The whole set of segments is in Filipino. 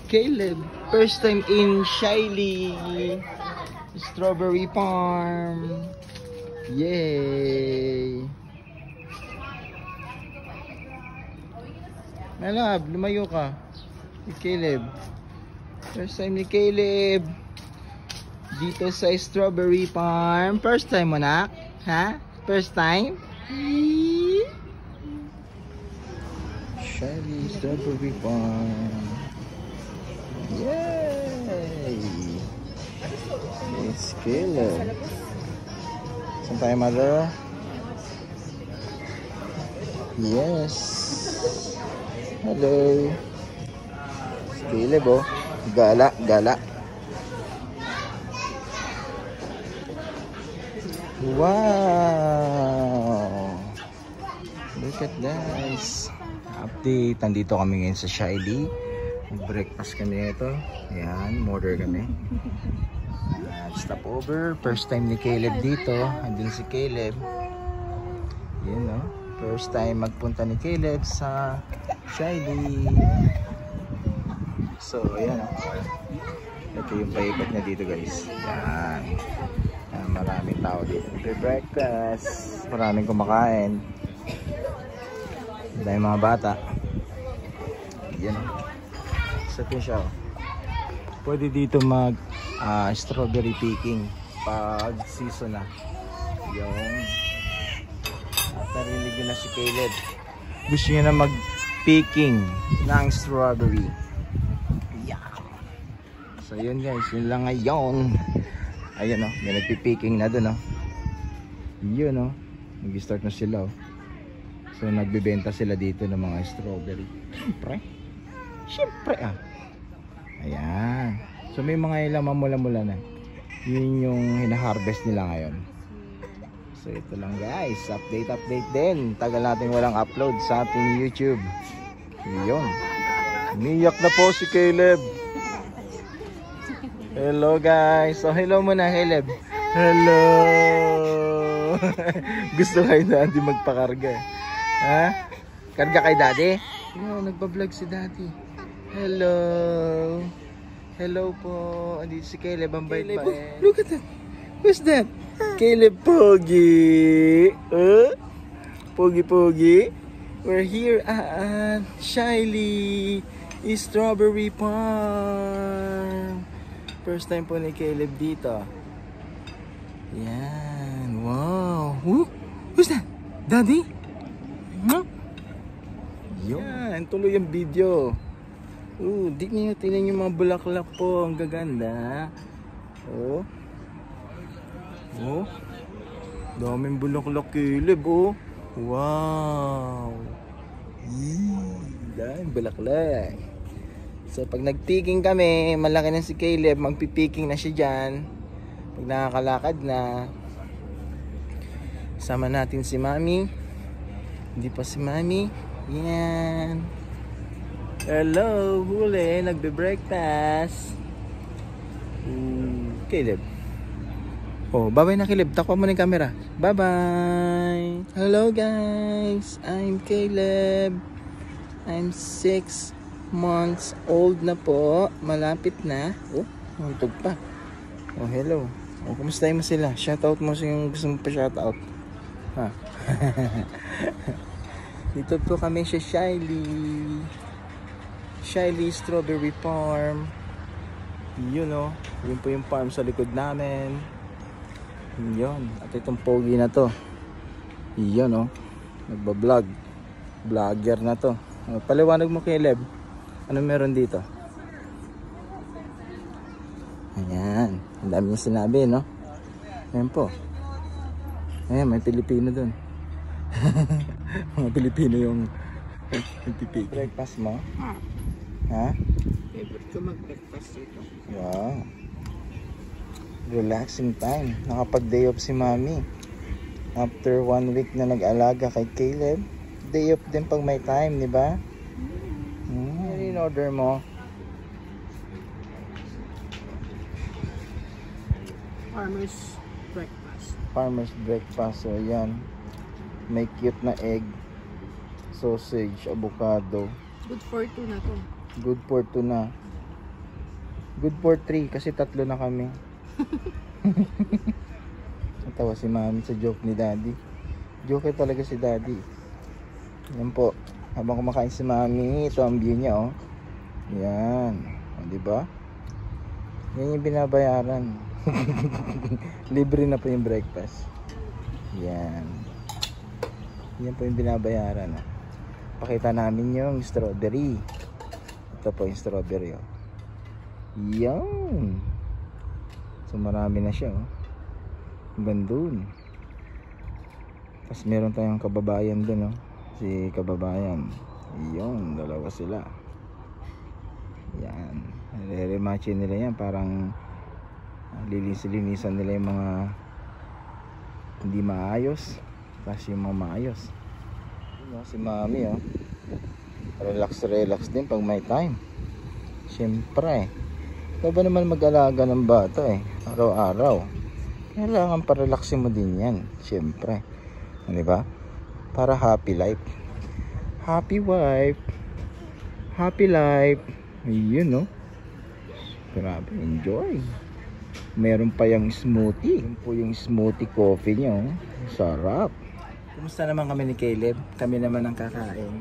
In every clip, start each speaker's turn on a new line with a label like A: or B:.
A: Caleb, first time in Shiley Strawberry Farm. Yay! Malab, lumayo ka. Caleb. First time ni Caleb dito sa Strawberry Farm. First time mo na? Ha? First time? Shiley Strawberry Farm. Yay! It's Caleb. Saan tayo, mother? Yes. Hello. It's Caleb, oh. Gala, gala. Wow! Look at this. Update. Nandito kami ngayon sa Shiley. Breakfast kami ito. Ayan, order kami. Stop over. First time ni Caleb dito. Andun si Caleb. Yan, no? First time magpunta ni Caleb sa Shiley. So, ayan, no? Ito yung paikot niya dito, guys. Yan. Maraming tao dito. Breakfast. Maraming kumakain. Dahil mga bata. Yan, no? Sa siya, oh. Pwede dito mag strawberry picking pag season na. Yung narinig na si Caleb. Gusto niya na mag picking ng strawberry. Yeah. So yun guys, yun lang ngayon. Ayun, oh, may nagpipicking na dun, oh. Yun, oh, nag-start na sila, oh. So nagbebenta sila dito ng mga strawberry. Siyempre, ah. Ayan. So may mga ilang mamula-mula na. Yun yung hina-harvest nila ngayon. So ito lang guys, update din. Tagal natin walang upload sa ating YouTube. Yun. Umiyak na po si Caleb. Hello guys. So hello muna, Caleb. Hello. Gusto kayo na hindi magpakarga. Ha? Karga kay daddy? Yo, nagpa-vlog si daddy. Hello. Hello po. Andito si Caleb. Ang bait pa eh. Look at that. Who's that? Caleb Pogi. Pogi. We're here at Shiley Strawberry Farm. First time po ni Caleb dito. Yan. Wow. Who's that? Daddy? Huh? Yan. Tuloy yung video. Tingnan yung mga bulaklak po. Ang gaganda. Oh. Daming bulaklak, Caleb, oh. Wow. Daming bulaklak. So pag nagpicking kami, malaki na si Caleb, magpipicking na siya dyan. Pag nakakalakad na, sama natin si Mami. Hindi pa si Mami. Yan. Hello, huli, nagbe-breakfast. Caleb. Oh, bye-bye na Caleb. Takwa mo na yung camera. Bye-bye. Hello guys. I'm Caleb. I'm 6 months old na po. Malapit na. Oh, untog pa. Oh, hello. Oh, kumustahin mo sila? Shoutout mo sa yung gusto mo pa shoutout. Ha? Dito po kami sa Shiley Strawberry Farm. Yun, oh. Yun po yung farm sa likod namin. Yun. At itong pogi na to. Yun, oh. Nagbablog. Vlogger na to. Paliwanag mo, Caleb. Ano meron dito? Ayan. Ang dami yung sinabi, no? Ayan po. Ayan, may Pilipino dun. Mga Pilipino yung nagpipig. Breakfast mo? Ha?
B: Favorite ko mag-breakfast dito.
A: Wow. Relaxing time. Nakapag-day off si Mami. After 1 week na nag-alaga kay Caleb, day off din pag may time, di ba? Ano yung order mo?
B: Farmer's breakfast.
A: Farmer's breakfast. So, ayan. May cute na egg, sausage, avocado.
B: Good for 2 na to.
A: Good for tuna. Good for 3 kasi 3 na kami. Natawa si mami sa joke ni daddy. Joke talaga si daddy. Yan po. Habang kumakain si mami, ito ang view niya, oh. Yan. O, diba? Yan yung binabayaran. Libre na po yung breakfast. Yan. Yan po yung binabayaran, oh. Pakita namin yung strawberry. Ito po yung strawberry, oh. Yan. So marami na siya, oh. Gandun. Tapos meron tayong kababayan dun, oh. Si kababayan. Yun, dalawa sila. Yan. Re-rematch nila yan. Parang linisan nila yung mga hindi maayos. Tapos yung mga maayos. Yun, oh, si mami, oh. Relax din pag may time. Siyempre, ikaw ba naman mag-alaga ng bata, eh. Araw-araw. Kailangan pa-relaxin mo din yan. Siyempre. Diba? Para happy life. Happy wife. Happy life. Ayun, no? Grabe, enjoy. Meron pa yung smoothie. Yun po yung smoothie coffee nyo. Sarap. Kumusta naman kami ni Caleb? Kami naman ang kakain.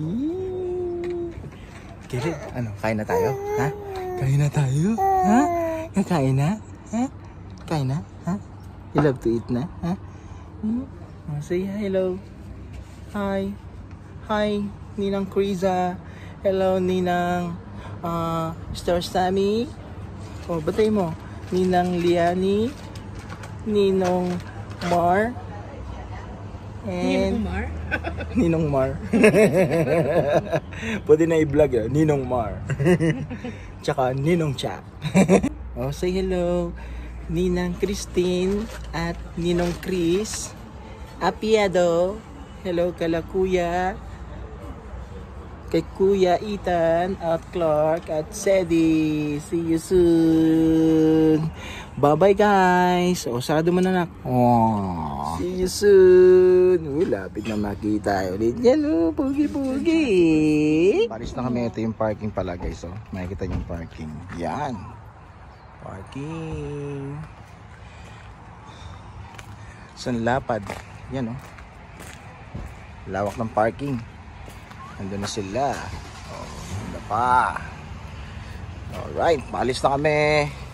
A: Caleb, ano? Kain na tayo? Ha? Kain na tayo? Ha? Kakain na? Ha? Kain na? Ha? You love to eat na? Ha? Say hello. Hi. Hi, Ninang Kriza. Hello, Ninang Star Sammy. Oh, batay mo. Ninang Liani. Ninong Mar. And
B: Mar?
A: Ninong Mar. Pwede na i-vlog yun. Ninong Mar. Tsaka Ninong Chat. Oh, say hello. Ninang Christine at Ninong Chris. Apiado. Hello kala kuya. Kay Kuya Ethan at Clark at Sedi. See you soon. Bye-bye guys. O, sarado mo na nak. Oh. See you soon. Lapit na makita ulit yan. Oh, pugi-pugi. Paris na kami. Ito yung parking pala guys. Oh. Makikita yung parking. Yan. Parking. Sanlapad. Yan oh. Lawak ng parking. Nandun na sila. Oh, ganda pa. Alright, maalis na kami.